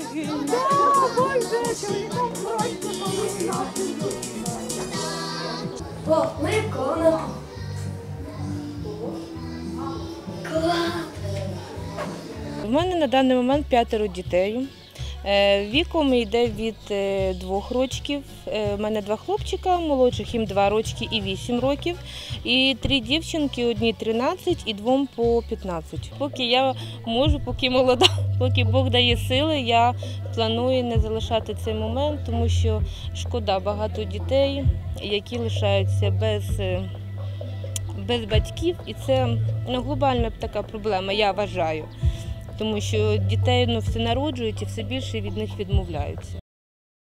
О, моя комната. Клас! У мене на даний момент 5 дітей. Віком йде від 2 років. У мене 2 хлопчика, молодших їм 2 роки і 8 років. І 3 дівчинки, одній 13 і 2 по 15. Поки я можу, поки молода, поки Бог дає сили, я планую не залишати цей момент, тому що шкода багато дітей, які лишаються без батьків. І це глобальна така проблема, я вважаю. Тому що дітей все народжують і все більше від них відмовляються.